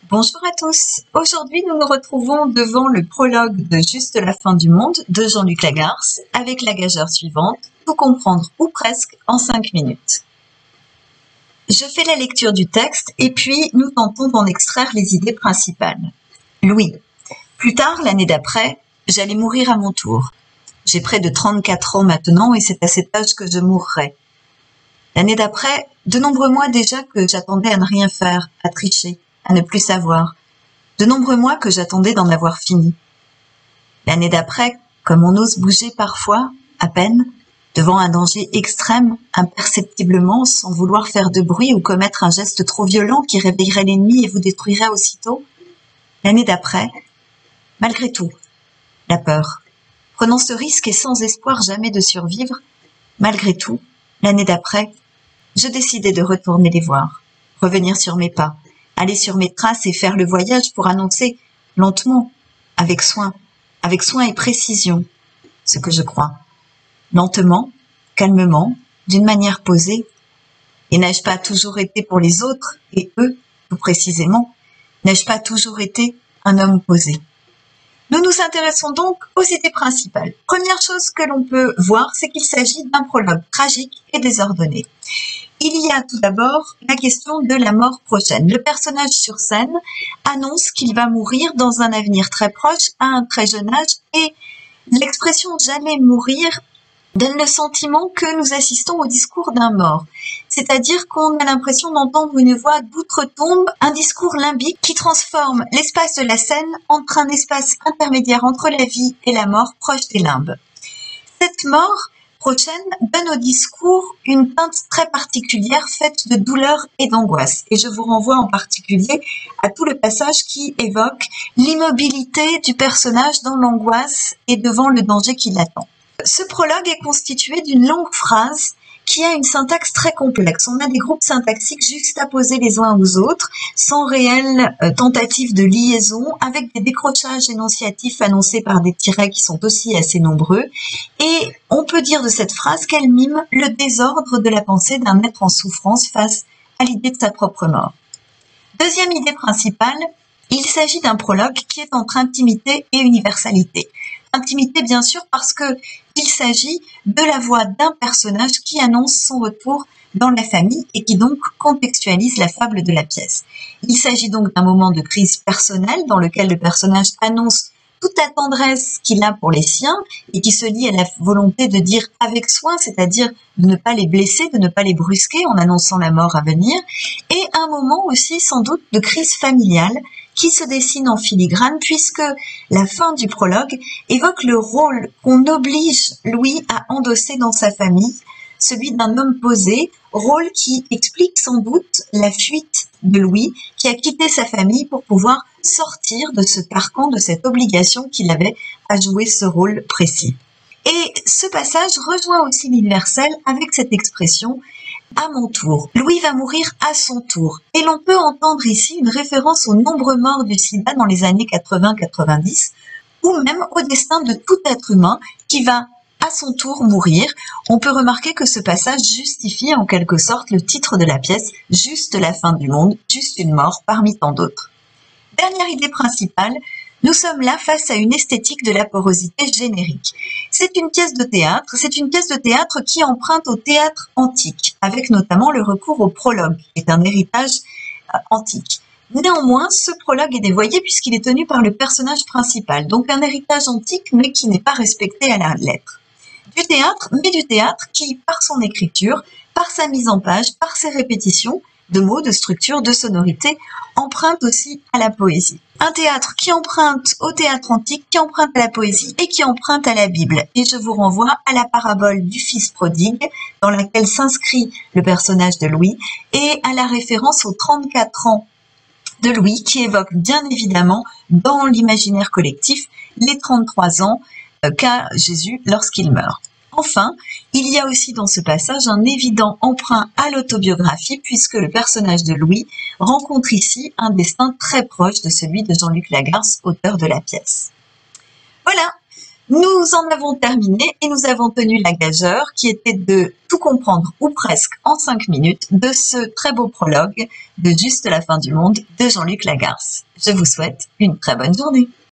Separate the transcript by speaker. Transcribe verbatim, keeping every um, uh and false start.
Speaker 1: Bonjour à tous. Aujourd'hui, nous nous retrouvons devant le prologue de Juste la fin du monde de Jean-Luc Lagarce avec la gageure suivante, tout comprendre ou presque en cinq minutes. Je fais la lecture du texte et puis nous tentons d'en extraire les idées principales. Louis. Plus tard, l'année d'après, j'allais mourir à mon tour. J'ai près de trente-quatre ans maintenant et c'est à cet âge que je mourrai. L'année d'après, de nombreux mois déjà que j'attendais à ne rien faire, à tricher, à ne plus savoir. De nombreux mois que j'attendais d'en avoir fini. L'année d'après, comme on ose bouger parfois, à peine, devant un danger extrême, imperceptiblement, sans vouloir faire de bruit ou commettre un geste trop violent qui réveillerait l'ennemi et vous détruirait aussitôt. L'année d'après, malgré tout, la peur. Prenant ce risque et sans espoir jamais de survivre, malgré tout, l'année d'après, je décidai de retourner les voir, revenir sur mes pas, aller sur mes traces et faire le voyage pour annoncer lentement, avec soin, avec soin et précision, ce que je crois. Lentement, calmement, d'une manière posée. Et n'ai-je pas toujours été pour les autres, et eux, tout précisément, n'ai-je pas toujours été un homme posé? Nous nous intéressons donc aux idées principales. Première chose que l'on peut voir, c'est qu'il s'agit d'un prologue tragique et désordonné. Il y a tout d'abord la question de la mort prochaine. Le personnage sur scène annonce qu'il va mourir dans un avenir très proche, à un très jeune âge, et l'expression « j'allais mourir » donne le sentiment que nous assistons au discours d'un mort. C'est-à-dire qu'on a l'impression d'entendre une voix d'outre-tombe, un discours limbique qui transforme l'espace de la scène entre un espace intermédiaire entre la vie et la mort proche des limbes. Cette mort prochaine donne au discours une teinte très particulière faite de douleur et d'angoisse. Et je vous renvoie en particulier à tout le passage qui évoque l'immobilité du personnage dans l'angoisse et devant le danger qui l'attend. Ce prologue est constitué d'une longue phrase qui a une syntaxe très complexe. On a des groupes syntaxiques juxtaposés les uns aux autres, sans réelle euh, tentative de liaison, avec des décrochages énonciatifs annoncés par des tirets qui sont aussi assez nombreux. Et on peut dire de cette phrase qu'elle mime le désordre de la pensée d'un être en souffrance face à l'idée de sa propre mort. Deuxième idée principale, il s'agit d'un prologue qui est entre intimité et universalité. Intimité, bien sûr, parce que il s'agit de la voix d'un personnage qui annonce son retour dans la famille et qui donc contextualise la fable de la pièce. Il s'agit donc d'un moment de crise personnelle dans lequel le personnage annonce toute la tendresse qu'il a pour les siens et qui se lie à la volonté de dire avec soin, c'est-à-dire de ne pas les blesser, de ne pas les brusquer en annonçant la mort à venir, et un moment aussi sans doute de crise familiale qui se dessine en filigrane puisque la fin du prologue évoque le rôle qu'on oblige Louis à endosser dans sa famille, celui d'un homme posé, rôle qui explique sans doute la fuite de Louis qui a quitté sa famille pour pouvoir sortir de ce carcan, de cette obligation qu'il avait à jouer ce rôle précis. Et ce passage rejoint aussi l'universel avec cette expression « à mon tour ». Louis va mourir à son tour. Et l'on peut entendre ici une référence aux nombreux morts du sida dans les années quatre-vingts quatre-vingt-dix, ou même au destin de tout être humain qui va à son tour mourir. On peut remarquer que ce passage justifie en quelque sorte le titre de la pièce « Juste la fin du monde, juste une mort parmi tant d'autres ». Dernière idée principale, nous sommes là face à une esthétique de la porosité générique. C'est une pièce de théâtre, c'est une pièce de théâtre qui emprunte au théâtre antique, avec notamment le recours au prologue, qui est un héritage euh, antique. Néanmoins, ce prologue est dévoyé puisqu'il est tenu par le personnage principal, donc un héritage antique mais qui n'est pas respecté à la lettre. Du théâtre, mais du théâtre qui, par son écriture, par sa mise en page, par ses répétitions, de mots, de structures, de sonorités, emprunte aussi à la poésie. Un théâtre qui emprunte au théâtre antique, qui emprunte à la poésie et qui emprunte à la Bible. Et je vous renvoie à la parabole du fils prodigue, dans laquelle s'inscrit le personnage de Louis, et à la référence aux trente-quatre ans de Louis, qui évoque bien évidemment, dans l'imaginaire collectif, les trente-trois ans qu'a Jésus lorsqu'il meurt. Enfin, il y a aussi dans ce passage un évident emprunt à l'autobiographie puisque le personnage de Louis rencontre ici un destin très proche de celui de Jean-Luc Lagarce, auteur de la pièce. Voilà, Nous en avons terminé et nous avons tenu la gageure qui était de tout comprendre ou presque en cinq minutes de ce très beau prologue de Juste la fin du monde de Jean-Luc Lagarce. Je vous souhaite une très bonne journée.